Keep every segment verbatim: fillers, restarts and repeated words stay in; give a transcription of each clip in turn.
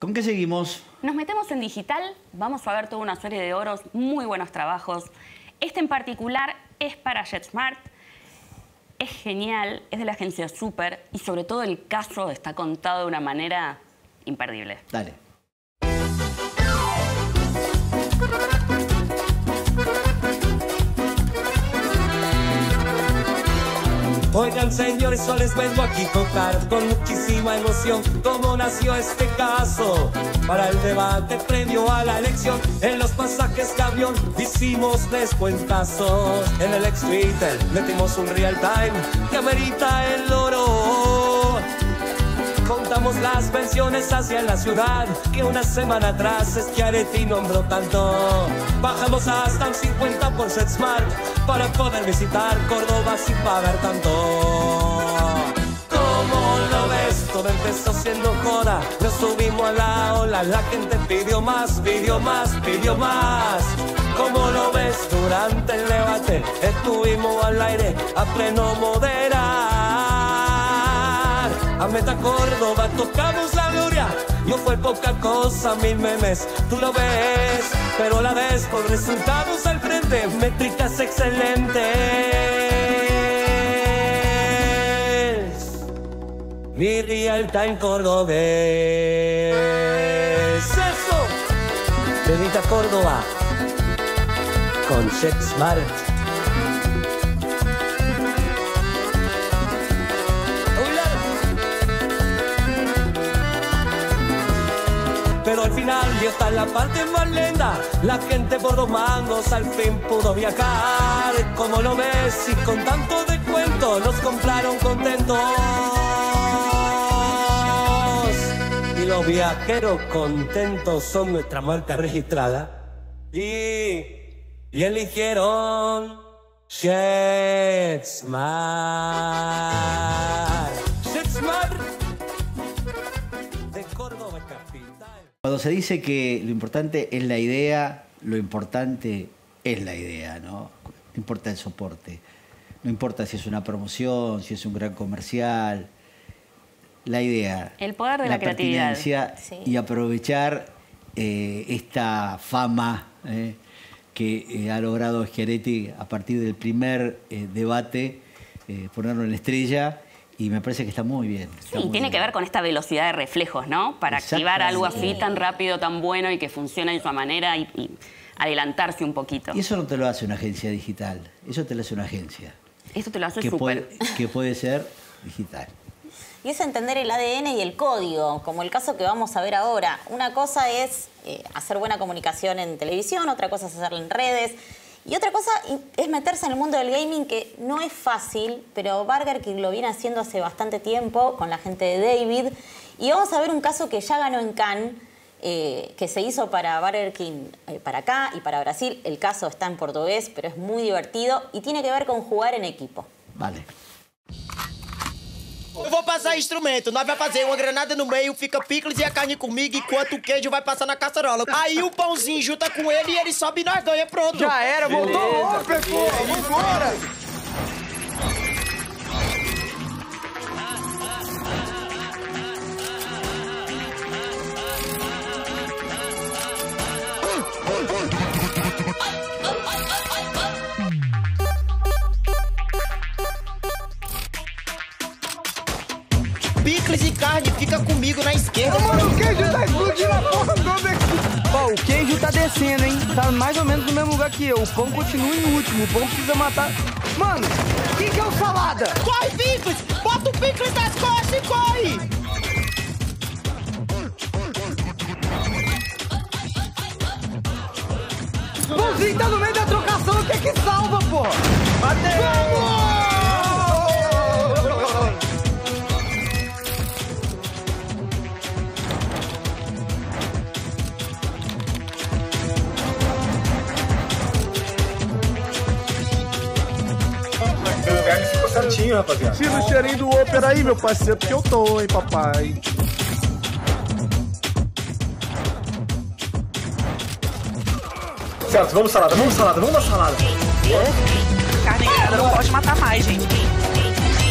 ¿Con qué seguimos? Nos metemos en digital, vamos a ver toda una serie de oros, muy buenos trabajos. Este en particular es para JetSmart, es genial, es de la agencia Super y sobre todo el caso está contado de una manera imperdible. Dale. Oigan, señores, yo les vengo aquí a contar con muchísima emoción cómo nació este caso. Para el debate previo a la elección, en los pasajes de avión hicimos descuentazos. En el ex Twitter metimos un real time que amerita el oro. Contamos las pensiones hacia la ciudad que una semana atrás Schiaretti nombró tanto. Bajamos hasta un cincuenta por JetSmart para poder visitar Córdoba sin pagar tanto. ¿Cómo lo ves? Todo empezó siendo joda. Nos subimos a la ola, la gente pidió más, pidió más, pidió más. ¿Cómo lo ves? Durante el debate estuvimos al aire a pleno moderar. A Meta Córdoba tocamos la gloria. No fue poca cosa, mil memes, tú lo ves. Pero a la vez con resultados al frente, métricas excelentes. Mi real time cordobés. Eso, de Meta Córdoba con JetSmart. Pero al final, y esta es la parte más lenta, la gente por dos mangos al fin pudo viajar. ¿Cómo lo ves? Y con tanto descuento nos compraron contentos. Y los viajeros contentos son nuestra marca registrada. Y, y eligieron JetSmart. JetSmart de Córdoba capital. Cuando se dice que lo importante es la idea, lo importante es la idea, ¿no? No importa el soporte. No importa si es una promoción, si es un gran comercial. La idea. El poder de la, la creatividad. Sí. Y aprovechar eh, esta fama eh, que eh, ha logrado Schiaretti a partir del primer eh, debate, eh, ponerlo en la estrella. Y me parece que está muy bien. Está sí, muy tiene bien. que ver con esta velocidad de reflejos, ¿no? Para activar algo así tan rápido, tan bueno y que funcione de su manera y, y adelantarse un poquito. Y eso no te lo hace una agencia digital, eso te lo hace una agencia. Eso te lo hace que Super. Puede, que puede ser digital. Y es entender el A D N y el código, como el caso que vamos a ver ahora. Una cosa es eh, hacer buena comunicación en televisión, otra cosa es hacerla en redes. Y otra cosa es meterse en el mundo del gaming, que no es fácil, pero Burger King lo viene haciendo hace bastante tiempo con la gente de David. Y vamos a ver un caso que ya ganó en Cannes, eh, que se hizo para Burger King, eh, para acá y para Brasil. El caso está en portugués, pero es muy divertido y tiene que ver con jugar en equipo. Vale. Eu vou passar instrumento, nós vai fazer uma granada no meio, fica picles e a carne comigo, enquanto o queijo vai passar na caçarola. Aí o pãozinho junta com ele e ele sobe e nós ganha, pronto. Já era, voltou logo, pessoal, vambora! Picles e carne, fica comigo na esquerda. Ô, mano, o queijo tá explodindo a porra toda aqui. Ó, o queijo tá descendo, hein? Tá mais ou menos no mesmo lugar que eu. O pão continua em último. O pão precisa matar... Mano, o que que é o salada? Corre, Picles! Bota o Picles nas costas e corre! O pãozinho tá no meio da trocação. O que é que salva, pô? Bateu! Vamos! Certinho, rapaziada. Tira o cheirinho do ópera aí, meu parceiro, porque eu tô, hein, papai. Certo, vamos salada, vamos salada, vamos na salada. Carne grelhada não pode matar mais, gente.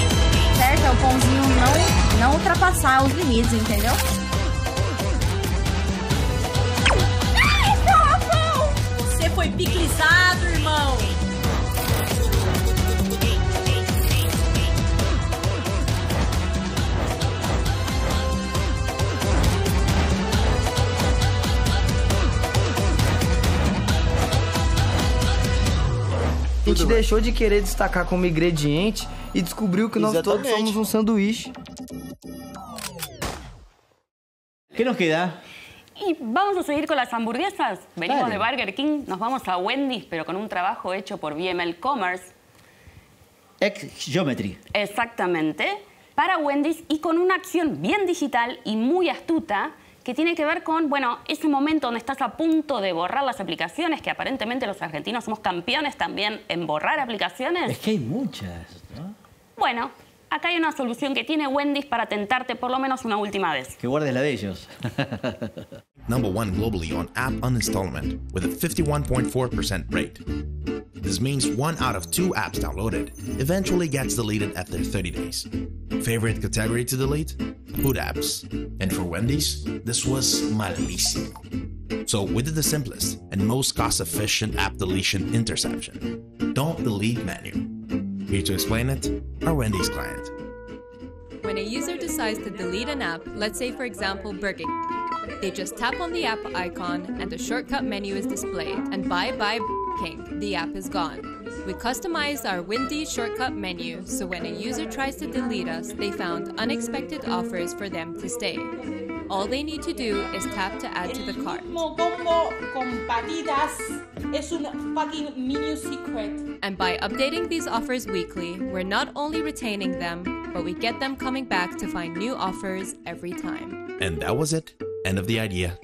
Certo, é o pãozinho não, não ultrapassar os limites, entendeu? gente deixou de querer destacar como ingrediente e descobriu que nós todos Exatamente. somos um sanduíche. ¿Qué nos queda? Y vamos a seguir con las hamburguesas. Venimos Dale. de Burger King, nos vamos a Wendy's, pero con un trabajo hecho por V M L Commerce. Ex Geometry. Exactamente. Para Wendy's y con una acción bien digital y muy astuta que tiene que ver con, bueno, ese momento donde estás a punto de borrar las aplicaciones, que aparentemente los argentinos somos campeones también en borrar aplicaciones. Es que hay muchas, ¿no? Bueno, acá hay una solución que tiene Wendy's para tentarte por lo menos una última vez. Que guardes la de ellos. Number one globally on app uninstallment with a fifty-one point four percent rate. This means one out of two apps downloaded eventually gets deleted after thirty days. Favorite category to delete? Food apps. And for Wendy's, this was malísimo. So we did the simplest and most cost-efficient app deletion interception. Don't delete menu. Here to explain it, our Wendy's client. When a user decides to delete an app, let's say for example Burger King, they just tap on the app icon and the shortcut menu is displayed, and bye-bye Burger King, the app is gone. We customized our Wendy's shortcut menu so when a user tries to delete us, they found unexpected offers for them to stay. All they need to do is tap to add to the cart. El combo con patitas es un fucking menu secret. And by updating these offers weekly, we're not only retaining them, but we get them coming back to find new offers every time. And that was it. End of the idea.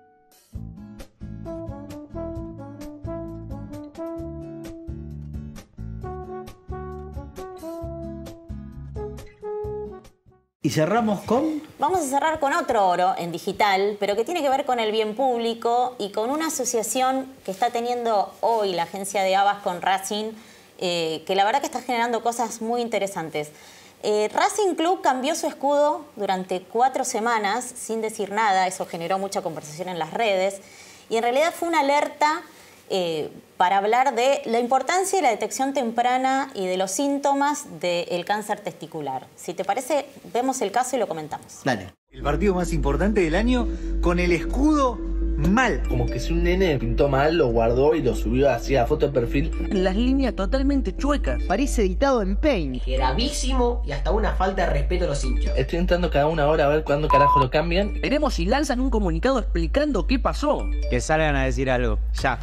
Y cerramos con... Vamos a cerrar con otro oro en digital, pero que tiene que ver con el bien público y con una asociación que está teniendo hoy la agencia de Havas con Racing, eh, que la verdad que está generando cosas muy interesantes. Eh, Racing Club cambió su escudo durante cuatro semanas sin decir nada, eso generó mucha conversación en las redes y en realidad fue una alerta eh, para hablar de la importancia de la detección temprana y de los síntomas del cáncer testicular. Si te parece, vemos el caso y lo comentamos. Dale. El partido más importante del año con el escudo mal. Como que si un nene pintó mal, lo guardó y lo subió así a foto de perfil. Las líneas totalmente chuecas. Parece editado en Paint. Gravísimo y hasta una falta de respeto a los hinchas. Estoy entrando cada una hora a ver cuándo carajo lo cambian. Veremos si lanzan un comunicado explicando qué pasó. Que salgan a decir algo, ya.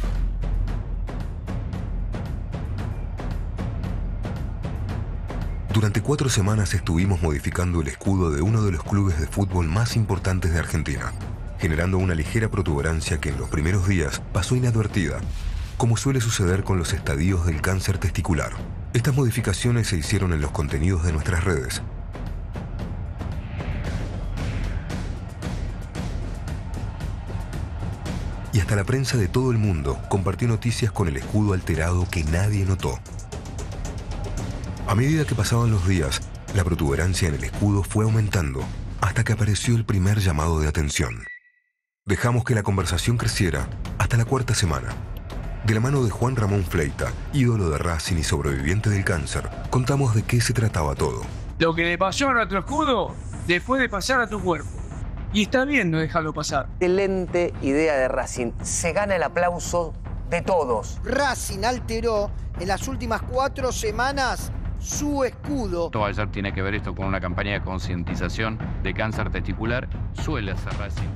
Durante cuatro semanas estuvimos modificando el escudo de uno de los clubes de fútbol más importantes de Argentina, generando una ligera protuberancia que en los primeros días pasó inadvertida, como suele suceder con los estadios del cáncer testicular. Estas modificaciones se hicieron en los contenidos de nuestras redes. Y hasta la prensa de todo el mundo compartió noticias con el escudo alterado que nadie notó. A medida que pasaban los días, la protuberancia en el escudo fue aumentando hasta que apareció el primer llamado de atención. Dejamos que la conversación creciera hasta la cuarta semana. De la mano de Juan Ramón Fleita, ídolo de Racing y sobreviviente del cáncer, contamos de qué se trataba todo. Lo que le pasó a nuestro escudo, después de pasar a tu cuerpo. Y está bien no dejarlo pasar. Excelente idea de Racing. Se gana el aplauso de todos. Racing alteró en las últimas cuatro semanas su escudo. Todo ayer tiene que ver esto con una campaña de concientización de cáncer testicular. Suele hacer Racing.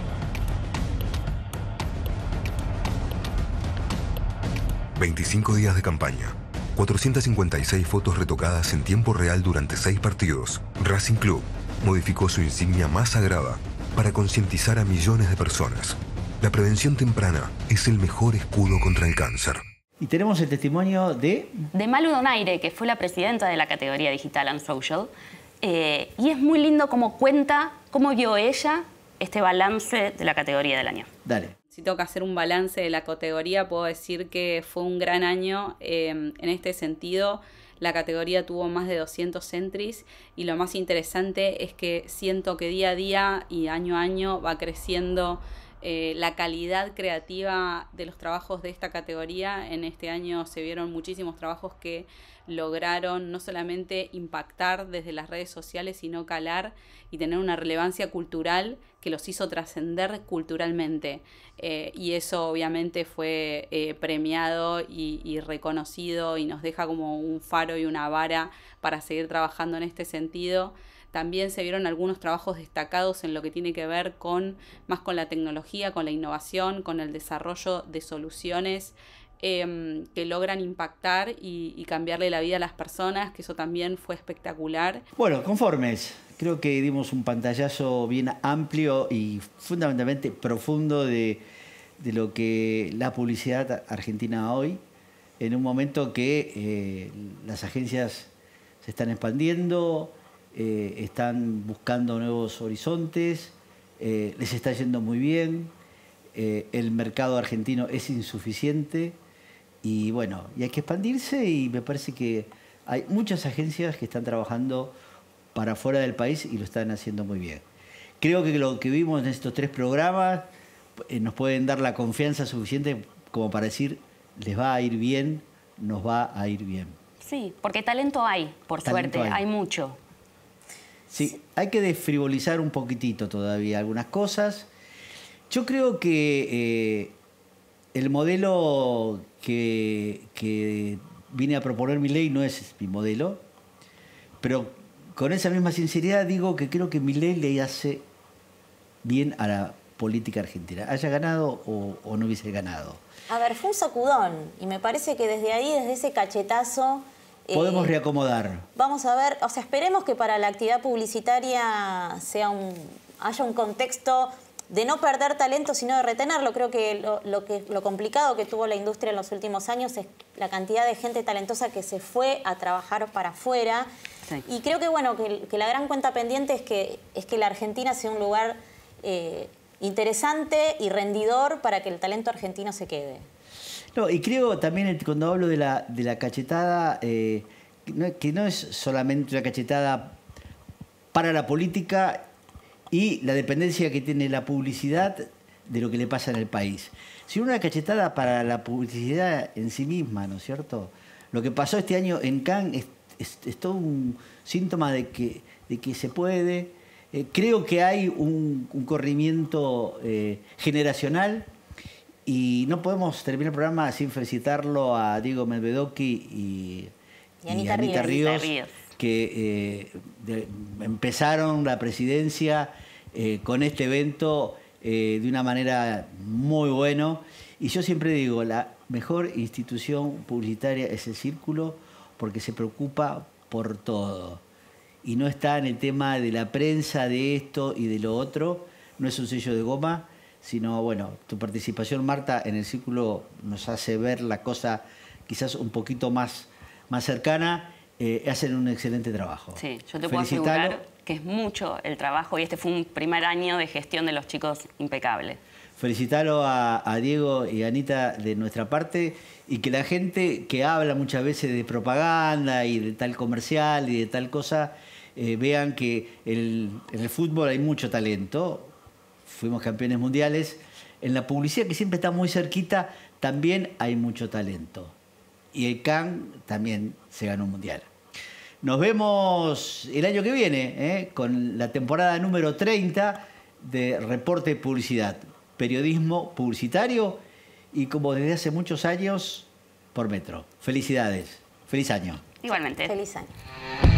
veinticinco días de campaña. cuatrocientas cincuenta y seis fotos retocadas en tiempo real durante seis partidos. Racing Club modificó su insignia más sagrada para concientizar a millones de personas. La prevención temprana es el mejor escudo contra el cáncer. Y tenemos el testimonio de... De Malu Donaire, que fue la presidenta de la categoría Digital and Social. Eh, y es muy lindo cómo cuenta, cómo vio ella este balance de la categoría del año. Dale. Si tengo que hacer un balance de la categoría, puedo decir que fue un gran año. Eh, en este sentido, la categoría tuvo más de doscientos entries y lo más interesante es que siento que día a día y año a año va creciendo eh, la calidad creativa de los trabajos de esta categoría. En este año se vieron muchísimos trabajos que lograron no solamente impactar desde las redes sociales, sino calar y tener una relevancia cultural que los hizo trascender culturalmente. Eh, y eso obviamente fue eh, premiado y, y reconocido y nos deja como un faro y una vara para seguir trabajando en este sentido. También se vieron algunos trabajos destacados en lo que tiene que ver con más con la tecnología, con la innovación, con el desarrollo de soluciones eh, que logran impactar y, y cambiarle la vida a las personas, que eso también fue espectacular. Bueno, conformes. Creo que dimos un pantallazo bien amplio y fundamentalmente profundo de, de lo que la publicidad argentina hoy, en un momento que eh, las agencias se están expandiendo, eh, están buscando nuevos horizontes, eh, les está yendo muy bien, eh, el mercado argentino es insuficiente y bueno, y hay que expandirse y me parece que hay muchas agencias que están trabajando para fuera del país y lo están haciendo muy bien. Creo que lo que vimos en estos tres programas eh, nos pueden dar la confianza suficiente como para decir, les va a ir bien, nos va a ir bien. Sí, porque talento hay, por Talento suerte, hay. hay. hay mucho. Sí, hay que desfrivolizar un poquitito todavía algunas cosas. Yo creo que eh, el modelo que, que vine a proponer Milei no es mi modelo, pero con esa misma sinceridad digo que creo que Milei le hace bien a la política argentina, haya ganado o, o no hubiese ganado. A ver, fue un sacudón y me parece que desde ahí, desde ese cachetazo... Podemos eh, reacomodar. Vamos a ver, o sea, esperemos que para la actividad publicitaria sea un, haya un contexto de no perder talento, sino de retenerlo. Creo que lo, lo que lo complicado que tuvo la industria en los últimos años es la cantidad de gente talentosa que se fue a trabajar para afuera. Sí. Y creo que, bueno, que, que la gran cuenta pendiente es que, es que la Argentina sea un lugar eh, interesante y rendidor para que el talento argentino se quede. No, y creo también cuando hablo de la, de la cachetada, eh, que, no, que no es solamente una cachetada para la política y la dependencia que tiene la publicidad de lo que le pasa en el país, sino una cachetada para la publicidad en sí misma, ¿no es cierto? Lo que pasó este año en Cannes es, es, es todo un síntoma de que, de que se puede. Eh, creo que hay un, un corrimiento eh, generacional. Y no podemos terminar el programa sin felicitarlo a Diego Medvedoki y, y Anita, y Anita Ríos, Ríos, que eh, de, empezaron la presidencia eh, con este evento eh, de una manera muy buena. Y yo siempre digo, la mejor institución publicitaria es el Círculo porque se preocupa por todo. Y no está en el tema de la prensa, de esto y de lo otro. No es un sello de goma, sino, bueno, tu participación, Marta, en el Círculo nos hace ver la cosa quizás un poquito más, más cercana. Eh, hacen un excelente trabajo. Sí, yo te puedo asegurar que es mucho el trabajo y este fue un primer año de gestión de los chicos impecable. Felicitarlo a, a Diego y a Anita de nuestra parte y que la gente que habla muchas veces de propaganda y de tal comercial y de tal cosa, eh, vean que el, en el fútbol hay mucho talento. Fuimos campeones mundiales. En la publicidad, que siempre está muy cerquita, también hay mucho talento. Y el Cannes también se ganó un mundial. Nos vemos el año que viene, ¿eh? Con la temporada número treinta de Reporte Publicidad. Periodismo publicitario y como desde hace muchos años por Metro. Felicidades. Feliz año. Igualmente. Feliz año.